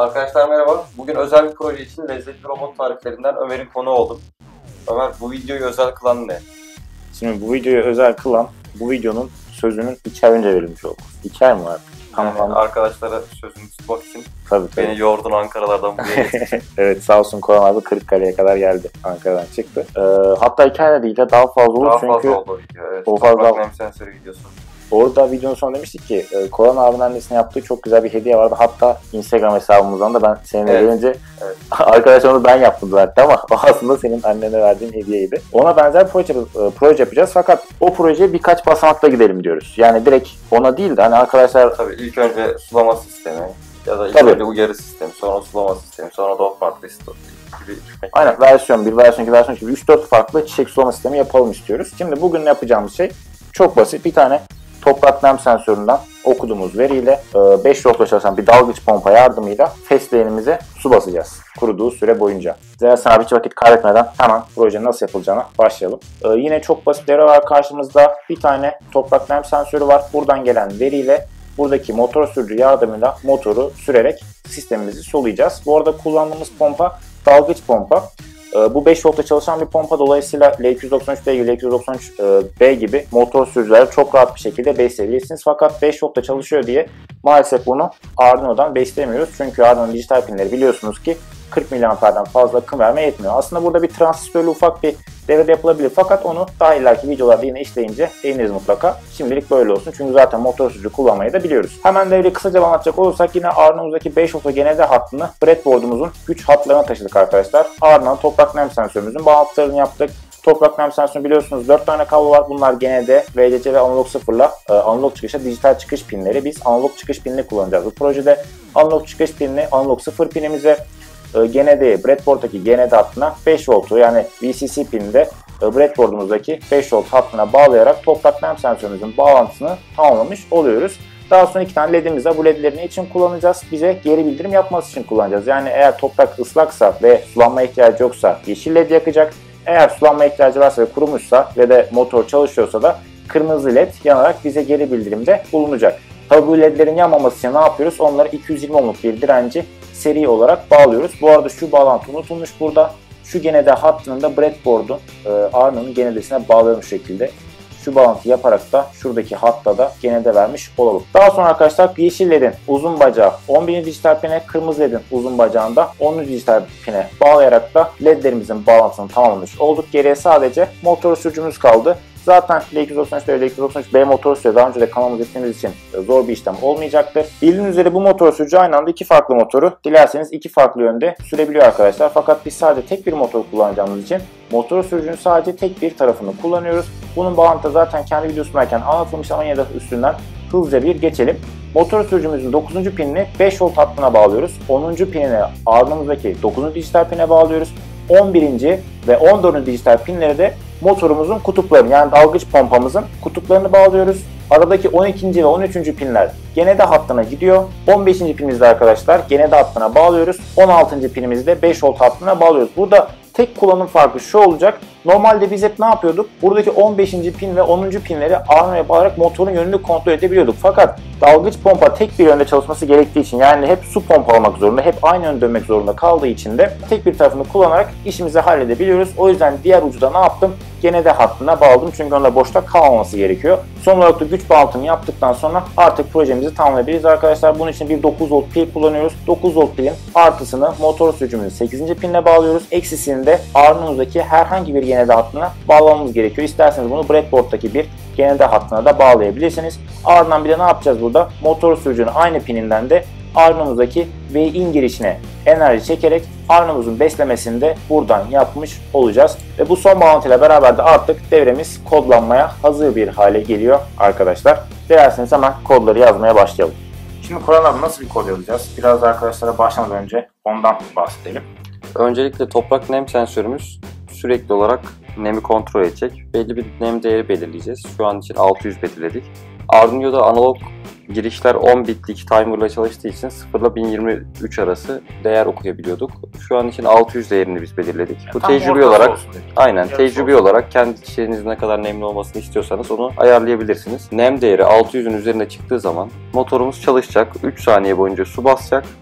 Arkadaşlar merhaba. Bugün özel bir proje için lezzetli robot tariflerinden Ömer'in konuğu oldum. Ömer, bu videoyu özel kılan ne? Şimdi bu videoyu özel kılan, bu videonun sözünün 2 ay önce verilmiş oldu. 2 ay mı var? Yani arkadaşlara sözünü tutmak için tabii. Beni yordun Ankara'lardan buraya getirdin. Evet, sağ olsun Koran abi Kırıkkale'ye kadar geldi. Ankara'dan çıktı. Hatta 2 ay değil de daha fazla olur çünkü... Daha fazla oldu video, evet. O fazla... Toprak nem sensörü videosu. Orada videonun sonunda demiştik ki Koran abinin annesine yaptığı çok güzel bir hediye vardı. Hatta Instagram hesabımızdan da ben seninle gelince arkadaşlar onu ben yaptım zaten ama o aslında senin annene verdiğin hediyeydi. Ona benzer proje yapacağız fakat o projeye birkaç basamakta gidelim diyoruz. Yani direkt ona değil de hani arkadaşlar... Tabii ilk önce sulama sistemi ya da ilk önce uyarı sistemi, sonra sulama sistemi, sonra dopant listi gibi. Aynen, versiyon 1, versiyon 2, versiyon 2 3-4 farklı çiçek sulama sistemi yapalım istiyoruz. Şimdi bugün yapacağımız şey çok basit. Bir tane toprak nem sensöründen okuduğumuz veriyle 5 voltla çalışan bir dalgıç pompa yardımıyla fesleğenimize su basacağız kuruduğu süre boyunca. Dilersen abi hiç vakit kaybetmeden hemen projenin nasıl yapılacağına başlayalım. Yine çok basit devre var karşımızda. Bir tane toprak nem sensörü var. Buradan gelen veriyle buradaki motor sürücü yardımıyla motoru sürerek sistemimizi sulayacağız. Bu arada kullandığımız pompa dalgıç pompa. Bu 5 voltta çalışan bir pompa, dolayısıyla L293B gibi, L293B gibi motor sürücüleri çok rahat bir şekilde besleyebilirsiniz. Fakat 5 voltta çalışıyor diye maalesef bunu Arduino'dan besleyemiyoruz. Çünkü Arduino dijital pinleri biliyorsunuz ki 40 mAh'den fazla akım vermeye yetmiyor. Aslında burada bir transistörlü ufak bir devrede yapılabilir fakat onu daha ileriki videolarda yine işleyince değiniriz mutlaka. Şimdilik böyle olsun çünkü zaten motor sürücü kullanmayı da biliyoruz. Hemen devreyi kısaca anlatacak olursak yine Arduino'daki 5 volta genelde hattını breadboard'umuzun güç hatlarına taşıdık arkadaşlar. Ardından toprak nem sensörümüzün bağlantılarını yaptık. Toprak nem sensörü biliyorsunuz 4 tane kablo var. Bunlar GND, VCC ve analog sıfırla analog çıkışa dijital çıkış pinleri. Biz analog çıkış pinini kullanacağız. Bu projede analog çıkış pinini analog sıfır pinimize GND'ye, breadboard'daki GND hattına 5 voltu yani VCC pininde breadboard'umuzdaki 5 volt hattına bağlayarak toprak nem sensörümüzün bağlantısını tamamlamış oluyoruz. Daha sonra 2 tane ledimiz var. Bu ledleri ne için kullanacağız? Bize geri bildirim yapması için kullanacağız. Yani eğer toprak ıslaksa ve sulanma ihtiyacı yoksa yeşil led yakacak. Eğer sulanma ihtiyacı varsa ve kurumuşsa ve de motor çalışıyorsa da kırmızı led yanarak bize geri bildirimde bulunacak. Tabi bu ledlerin yanmaması için ne yapıyoruz? Onları 220 ohmluk bir direnci seri olarak bağlıyoruz. Bu arada şu bağlantı unutulmuş burada. Şu GND hattının da breadboard'un Arduino'nun GND'sine bağlanmış şekilde. Şu bağlantı yaparak da şuradaki hatta da GND vermiş olalım. Daha sonra arkadaşlar yeşil ledin uzun bacağı 11. dijital pine, kırmızı ledin uzun bacağında 10. dijital pine bağlayarak da ledlerimizin bağlantısını tamamlamış olduk. Geriye sadece motor sürücümüz kaldı. Zaten L293 ve L293B motor sürücü daha önce de kanalımızda ettiğimiz için zor bir işlem olmayacaktır. Bildiğiniz üzere bu motor sürücü aynı anda 2 farklı motoru dilerseniz 2 farklı yönde sürebiliyor arkadaşlar. Fakat biz sadece tek bir motor kullanacağımız için motor sürücünün sadece tek bir tarafını kullanıyoruz. Bunun bağlantısı zaten kendi videosundayken anlatılmış ama yine de üstünden hızlıca bir geçelim. Motor sürücümüzün 9. pinini 5 volt hattına bağlıyoruz. 10. pinini Arduino'muzdaki 9. dijital pine bağlıyoruz. 11. ve 14. dijital pinleri de motorumuzun kutuplarını yani dalgıç pompamızın kutuplarını bağlıyoruz. Aradaki 12. ve 13. pinler GND hattına gidiyor. 15. pinimizde arkadaşlar GND hattına bağlıyoruz. 16. pinimizi de 5 volt hattına bağlıyoruz. Burada tek kullanım farkı şu olacak. Normalde biz hep ne yapıyorduk? Buradaki 15. pin ve 10. pinleri Arduino'ya bağlayarak motorun yönünü kontrol edebiliyorduk. Fakat dalgıç pompa tek bir yönde çalışması gerektiği için yani hep su pompalamak zorunda, hep aynı yönde dönmek zorunda kaldığı için de tek bir tarafını kullanarak işimizi halledebiliyoruz. O yüzden diğer ucu da ne yaptım? GND hattına bağladım çünkü onda boşta kalmaması gerekiyor. Son olarak da güç bağlantımı yaptıktan sonra artık projemizi tamamlayabiliriz arkadaşlar. Bunun için bir 9 volt pil kullanıyoruz. 9 volt pilin artısını motor sürücümüzün 8. pinine bağlıyoruz. Eksisini de Arduino'muzdaki herhangi bir GND hattına bağlamamız gerekiyor. İsterseniz bunu breadboard'daki bir GND hattına da bağlayabilirsiniz. Ardından bir de ne yapacağız burada? Motor sürücünün aynı pininden de Arduino'muzdaki V-in girişine enerji çekerek Arduino'muzun beslemesini de buradan yapmış olacağız. Ve bu son bağlantıyla beraber de artık devremiz kodlanmaya hazır bir hale geliyor arkadaşlar. Dilerseniz hemen kodları yazmaya başlayalım. Şimdi Koran abi nasıl bir kod yazacağız? Biraz da arkadaşlara başlamadan önce ondan bahsedelim. Öncelikle toprak nem sensörümüz sürekli olarak nemi kontrol edecek. Belli bir nem değeri belirleyeceğiz. Şu an için 600 belirledik. Arduino'da analog girişler 10 bitlik timer'la çalıştığı için 0 ile 1023 arası değer okuyabiliyorduk. Şu an için 600 değerini biz belirledik. Bu tecrübi olarak tecrübi olarak kendi çiçeğinizin ne kadar nemli olmasını istiyorsanız onu ayarlayabilirsiniz. Nem değeri 600'ün üzerine çıktığı zaman motorumuz çalışacak. 3 saniye boyunca su basacak.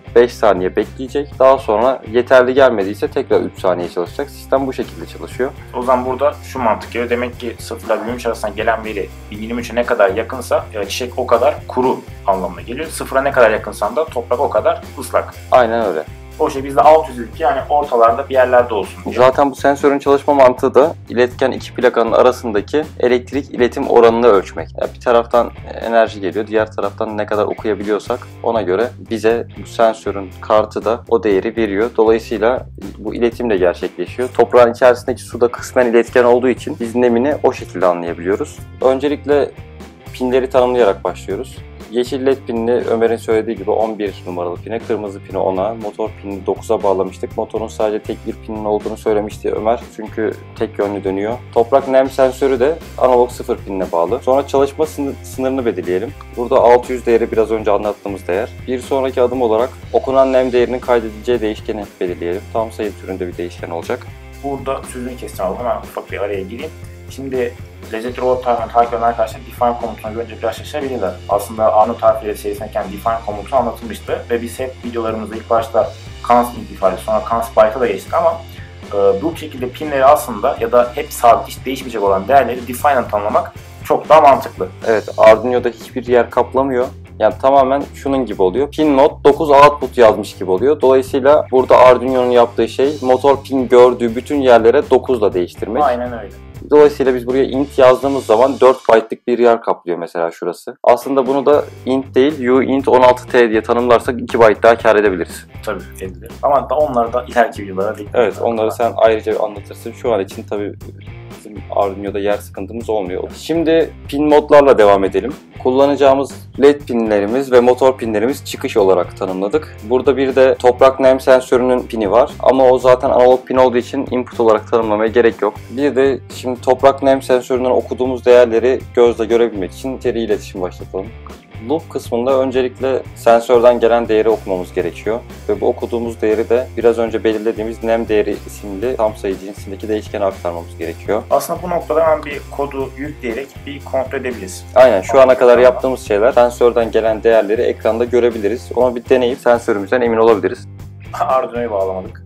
5 saniye bekleyecek. Daha sonra yeterli gelmediyse tekrar 3 saniye çalışacak. Sistem bu şekilde çalışıyor. O zaman burada şu mantık geliyor. Demek ki 0 ile 23 arasında gelen veri 23'e ne kadar yakınsa çiçek o kadar kuru anlamına geliyor. 0'a ne kadar yakınsan da toprak o kadar ıslak. Aynen öyle. O şey bizde 600 dedik, yani ortalarda bir yerlerde olsun diye. Zaten bu sensörün çalışma mantığı da iletken iki plakanın arasındaki elektrik iletim oranını ölçmek. Yani bir taraftan enerji geliyor, diğer taraftan ne kadar okuyabiliyorsak ona göre bize bu sensörün kartı da o değeri veriyor. Dolayısıyla bu iletim de gerçekleşiyor. Toprağın içerisindeki su da kısmen iletken olduğu için biz nemini o şekilde anlayabiliyoruz. Öncelikle pinleri tanımlayarak başlıyoruz. Yeşil led pinini Ömer'in söylediği gibi 11 numaralı pine, kırmızı pini 10'a, motor pinini 9'a bağlamıştık. Motorun sadece tek bir pinin olduğunu söylemişti Ömer çünkü tek yönlü dönüyor. Toprak nem sensörü de analog 0 pinine bağlı. Sonra çalışma sınırını belirleyelim. Burada 600 değeri biraz önce anlattığımız değer. Bir sonraki adım olarak okunan nem değerinin kaydedileceği değişkeni belirleyelim. Tam sayı türünde bir değişken olacak. Burada sözünü kestim ama hemen ufak bir araya gireyim. Şimdi Lezzetli Robot tarifini takip eden arkadaşlar define komutuna görünce biraz şaşırabilirler. Aslında Arnold tarifleri serisindeyken define komutu anlatılmıştı ve biz hep videolarımızda ilk başta constant ifade, sonra constant byte'a da geçtik ama bu şekilde pinleri aslında ya da hep sabit, hiç değişmeyecek olan değerleri define'la tanımlamak çok daha mantıklı. Evet, Arduino'da hiçbir yer kaplamıyor. Yani tamamen şunun gibi oluyor. Pin not 9 output yazmış gibi oluyor. Dolayısıyla burada Arduino'nun yaptığı şey motor pin gördüğü bütün yerlere 9 ile değiştirmek. Aynen öyle. Dolayısıyla biz buraya int yazdığımız zaman 4 byte'lık bir yer kaplıyor mesela şurası. Aslında bunu da int değil uint 16t diye tanımlarsak 2 byte daha kar edebiliriz. Tabii edilir. Ama da onları da ileriki videolara dikkat. Evet, onları sen ayrıca anlatırsın. Şu an için tabii bizim Arduino'da yer sıkıntımız olmuyor. Şimdi pin modlarla devam edelim. Kullanacağımız led pinlerimiz ve motor pinlerimiz çıkış olarak tanımladık. Burada bir de toprak nem sensörünün pini var ama o zaten analog pin olduğu için input olarak tanımlamaya gerek yok. Bir de şimdi toprak nem sensöründen okuduğumuz değerleri gözle görebilmek için seri iletişim başlatalım. Loop kısmında öncelikle sensörden gelen değeri okumamız gerekiyor ve bu okuduğumuz değeri de biraz önce belirlediğimiz nem değeri isimli tam sayı cinsindeki değişkene aktarmamız gerekiyor. Aslında bu noktada hemen bir kodu yükleyerek bir kontrol edebiliriz. Aynen, şu ana kadar yaptığımız şeyler sensörden gelen değerleri ekranda görebiliriz. Onu bir deneyip sensörümüzden emin olabiliriz. Arduino'yu bağlamadık.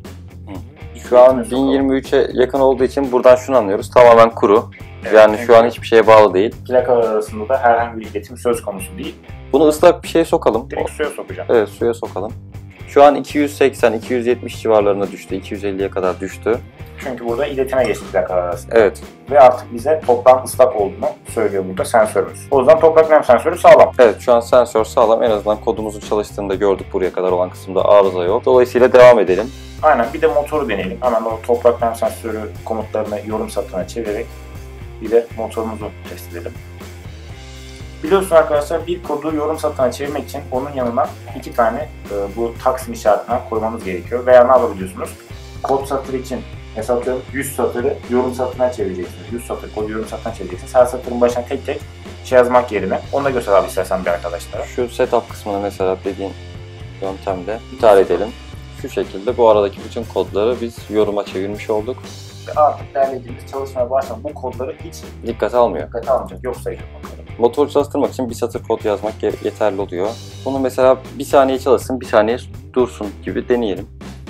Şu an 1023'e yakın olduğu için buradan şunu anlıyoruz. Tamamen kuru. Evet, Yani şu an hiçbir şeye bağlı değil. Plakalar arasında da herhangi bir iletim söz konusu değil. Bunu ıslak bir şeye sokalım. Direkt suya sokacağım. Evet, suya sokalım. Şu an 280-270 civarlarına düştü. 250'ye kadar düştü. Çünkü burada iletime geçtik plakalar arasında. Evet. Ve artık bize toprağın ıslak olduğunu söylüyor burada sensörümüz. O yüzden toprak nem sensörü sağlam. Evet, şu an sensör sağlam. En azından kodumuzun çalıştığını da gördük. Buraya kadar olan kısımda arıza yok. Dolayısıyla devam edelim. Aynen, bir de motoru deneyelim. Hemen o toprak nem sensörü komutlarını yorum satına çevirerek bir de motorumuzu test edelim. Biliyorsunuz arkadaşlar, bir kodu yorum satına çevirmek için onun yanına 2 tane bu taksim işaretine koymamız gerekiyor. Veya ne yapabiliyorsunuz? Kod satırı için mesela 100 satırı yorum satırına çevireceksiniz. 100 satır kodu yorum satırına çevireceksiniz. Her satırın başına tek tek şey yazmak yerine. Onu da göster abi istersen bir arkadaşlara. Şu setup kısmını mesela dediğin yöntemle iptal edelim. Şu şekilde bu aradaki bütün kodları biz yoruma çevirmiş olduk. Ve artık derlediğimiz çalışmaya başlayan bu kodları hiç Dikkate almıyor. dikkate almayacak. Yok sayacak onları. Motoru çalıştırmak için bir satır kod yazmak yeterli oluyor. Bunu mesela bir saniye çalışsın, bir saniye dursun gibi deneyelim.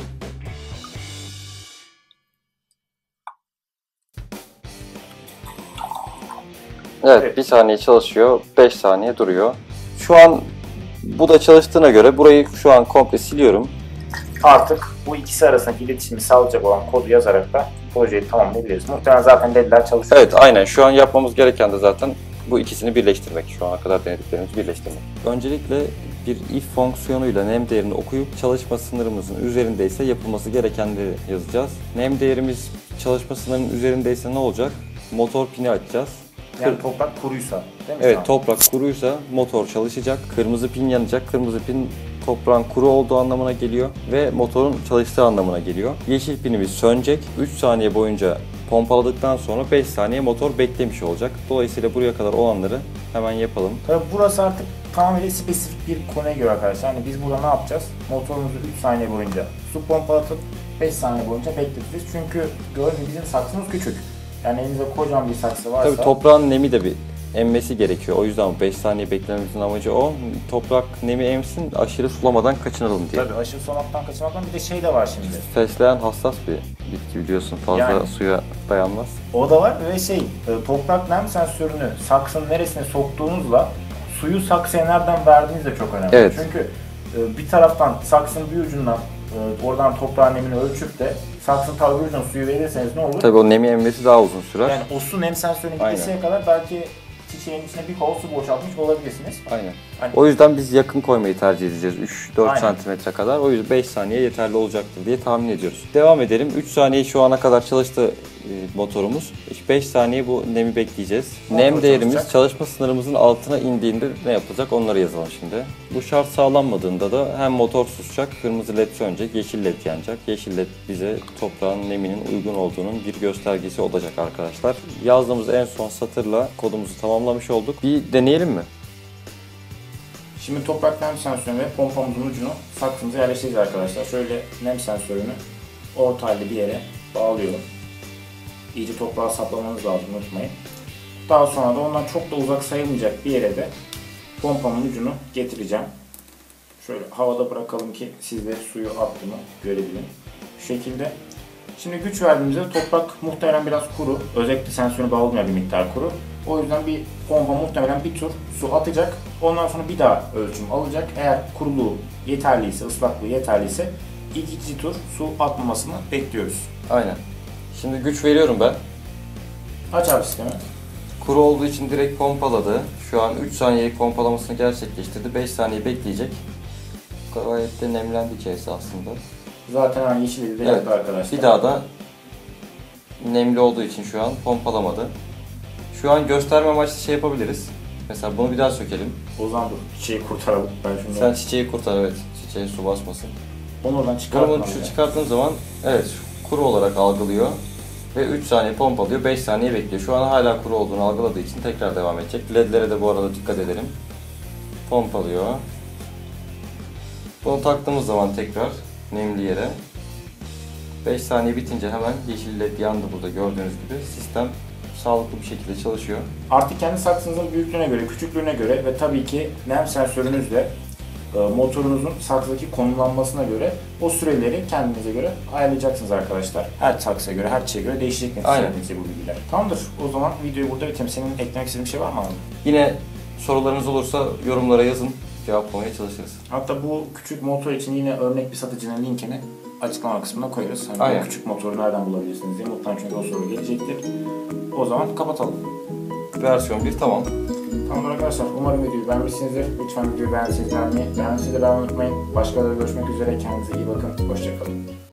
Evet, bir saniye çalışıyor, 5 saniye duruyor. Şu an bu da çalıştığına göre burayı şu an komple siliyorum. Artık bu ikisi arasındaki iletişimi sağlayacak olan kodu yazarak da projeyi tamamlayabiliriz. Muhtemelen zaten ledler çalışıyor. Evet, aynen. Şu an yapmamız gereken de zaten bu ikisini birleştirmek. Şu ana kadar denediklerimizi birleştirmek. Öncelikle bir if fonksiyonuyla nem değerini okuyup çalışma sınırımızın üzerindeyse yapılması gerekenleri yazacağız. Nem değerimiz çalışma sınırının üzerindeyse ne olacak? Motor pini açacağız. Yani toprak kuruysa, değil mi? Evet, toprak kuruysa motor çalışacak. Kırmızı pin yanacak. Kırmızı pin toprağın kuru olduğu anlamına geliyor ve motorun çalıştığı anlamına geliyor. Yeşil pinimiz sönecek. 3 saniye boyunca pompaladıktan sonra 5 saniye motor beklemiş olacak. Dolayısıyla buraya kadar olanları hemen yapalım. Tabii burası artık tamamen spesifik bir konuya göre arkadaşlar. Yani biz burada ne yapacağız? Motorumuzu 3 saniye boyunca su pompalatıp 5 saniye boyunca bekleteceğiz. Çünkü gördüğünüz bizim saksımız küçük. Yani elinizde kocaman bir saksı varsa... Tabii toprağın nemi de bir emmesi gerekiyor. O yüzden 5 saniye beklememizin amacı o. Toprak nemi emsin, aşırı sulamadan kaçınalım diye. Tabii aşırı sulamaktan kaçınmaktan bir de şey de var şimdi. Fesleğen hassas bir bitki biliyorsun. Fazla Yani. suya dayanmaz. O da var ve toprak nem sensörünü saksının neresine soktuğunuzla suyu saksıya nereden verdiğiniz de çok önemli. Evet. Çünkü bir taraftan saksının bir ucundan oradan toprağın nemini ölçüp de saksının tabi bir ucundan suyu verirseniz ne olur? Tabii o nemi emmesi daha uzun sürer. Yani o su nem sensörüne Aynen. gidesiye kadar belki çiçeğin içine bir kova su boşaltmış olabilirsiniz. Aynen. Hani- O yüzden biz yakın koymayı tercih edeceğiz. 3-4 Aynen. santimetre kadar. O yüzden 5 saniye yeterli olacaktır diye tahmin ediyoruz. Devam edelim. 3 saniye şu ana kadar çalıştı motorumuz. 5 saniye bu nemi bekleyeceğiz. Motor Nem değerimiz çalışacak. çalışma sınırımızın altına indiğinde ne yapılacak onları yazalım şimdi. Bu şart sağlanmadığında da hem motor susacak, kırmızı led sönecek, yeşil led yanacak. Yeşil led bize toprağın neminin uygun olduğunun bir göstergesi olacak arkadaşlar. Yazdığımız en son satırla kodumuzu tamamlamış olduk. Bir deneyelim mi? Şimdi toprak nem sensörü ve pompamızın ucunu saksımıza yerleştireceğiz arkadaşlar. Şöyle nem sensörünü orta halde bir yere bağlıyorum. İyice toprağa saplamanız lazım, unutmayın. Daha sonra da ondan çok da uzak sayılmayacak bir yere de pompamın ucunu getireceğim. Şöyle havada bırakalım ki siz de suyu attığını görebilin. Şu şekilde. Şimdi güç verdiğimizde toprak muhtemelen biraz kuru. Özellikle sensörü bağlamayan bir miktar kuru. O yüzden bir pompa muhtemelen bir tur su atacak. Ondan sonra bir daha ölçüm alacak. Eğer kuruluğu yeterliyse, ıslaklığı yeterliyse ikinci tur su atmamasını bekliyoruz. Aynen. Şimdi güç veriyorum ben. Aç abi sistemi. Kuru olduğu için direkt pompaladı. Şu an 3 saniyelik pompalamasını gerçekleştirdi. 5 saniye bekleyecek. Gayet de nemlendi içerisi aslında. Zaten hani yeşil de yaptı arkadaşlar. Bir daha da nemli olduğu için şu an pompalamadı. Şu an gösterme amaçlı şey yapabiliriz. Mesela bunu bir daha sökelim. O zaman dur çiçeği kurtaralım. Ben şunu Sen çiçeği kurtar, evet. Çiçeğe su basmasın. onu oradan çıkartmam. Bunu şu çıkarttığın zaman evet kuru olarak algılıyor. Ve 3 saniye pompalıyor, 5 saniye bekliyor. Şu an hala kuru olduğunu algıladığı için tekrar devam edecek. Ledlere de bu arada dikkat edelim. Pompalıyor. Bunu taktığımız zaman tekrar nemli yere 5 saniye bitince hemen yeşil led yandı burada gördüğünüz gibi. Sistem sağlıklı bir şekilde çalışıyor. Artık kendi saksınızın büyüklüğüne göre, küçüklüğüne göre ve tabii ki nem sensörünüzle motorunuzun saksıdaki konumlanmasına göre o süreleri kendinize göre ayarlayacaksınız arkadaşlar. Her saksıya göre, her çiçeğe göre değişecek neticede bu bilgiler. Tamamdır. O zaman videoyu burada bitirelim. Senin eklemek istediğin bir şey var mı abi? Yine sorularınız olursa yorumlara yazın. Cevaplamaya çalışırız. Hatta bu küçük motor için yine örnek bir satıcının linkini açıklama kısmına koyarız. Hani Aynen. bu küçük motoru nereden bulabilirsiniz diye muhtemelen çünkü o soru gelecektir. O zaman kapatalım. Versiyon 1 tamam. Tamam arkadaşlar, umarım videoyu beğenmişsinizdir. Lütfen videoyu beğendiyseniz beğenmeyi, beğendiyseniz de beğenmeyi unutmayın. Başkalarıyla görüşmek üzere. Kendinize iyi bakın. Hoşçakalın.